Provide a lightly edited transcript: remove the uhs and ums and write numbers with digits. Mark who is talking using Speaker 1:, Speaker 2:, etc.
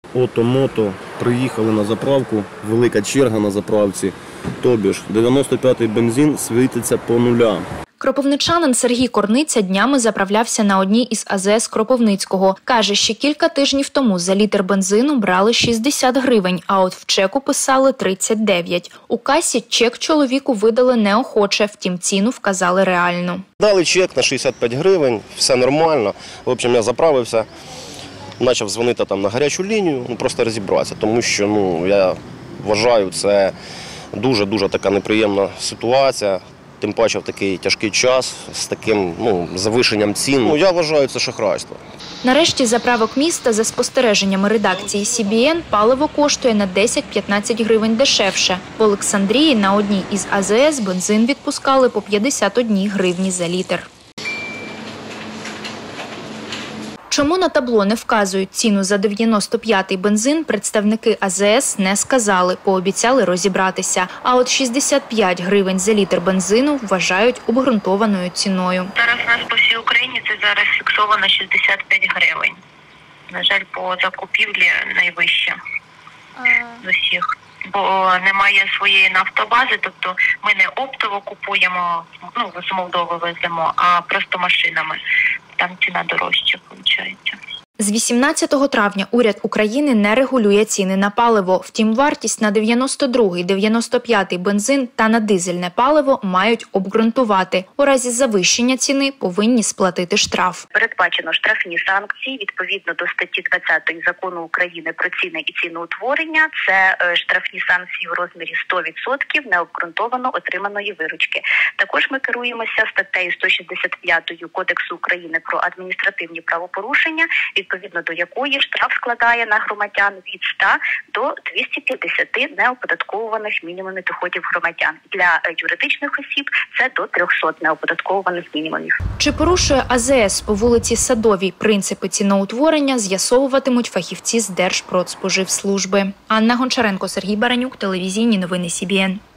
Speaker 1: Ото-мото, приїхали на заправку, велика черга на заправці, тобі ж 95-й бензин світиться по нулям.
Speaker 2: Кропивничанин Сергій Корниця днями заправлявся на одній із АЗС Кропивницького. Каже, ще кілька тижнів тому за літр бензину брали 60 гривень, а от в чеку писали 39. У касі чек чоловіку видали неохоче, втім ціну вказали реальну.
Speaker 3: Дали чек на 65 гривень, все нормально. В общем, я заправився, почав дзвонити там на гарячу лінію, просто розібратися, тому що я вважаю, це дуже-дуже така неприємна ситуація. Тим паче в такий тяжкий час, з таким завишенням цін. Я вважаю, це шахрайство.
Speaker 2: Нарешті заправок міста, за спостереженнями редакції CBN, паливо коштує на 10-15 гривень дешевше. В Олександрії на одній із АЗС бензин відпускали по 51 гривні за літр. Чому на табло не вказують ціну за 95-й бензин, представники АЗС не сказали, пообіцяли розібратися. А от 65 гривень за літр бензину вважають обґрунтованою ціною.
Speaker 4: Зараз у нас по всій Україні це зараз фіксовано 65 гривень. На жаль, по закупівлі найвище з усіх. Бо немає своєї нафтобази, тобто ми не оптово купуємо, з Молдови веземо, а просто машинами. Там ціна дорожча, виходить.
Speaker 2: З 18 травня уряд України не регулює ціни на паливо. Втім, вартість на 92-й, 95-й бензин та на дизельне паливо мають обґрунтувати. У разі завищення ціни повинні сплатити штраф.
Speaker 4: Передбачено штрафні санкції відповідно до статті 20 Закону України про ціни і ціноутворення. Це штрафні санкції в розмірі 100% необґрунтовано отриманої виручки. Також ми керуємося статтею 165 Кодексу України про адміністративні правопорушення, відповідно до якої штраф складає на громадян від 100 до 250 неоподатковуваних мінімумів доходів громадян. Для юридичних осіб це до 300 неоподатковуваних мінімумів.
Speaker 2: Чи порушує АЗС по вулиці Садовій принципи ціноутворення, з'ясовуватимуть фахівці з Держпродспоживслужби. Анна Гончаренко, Сергій Баранюк, телевізійні новини СІБІН.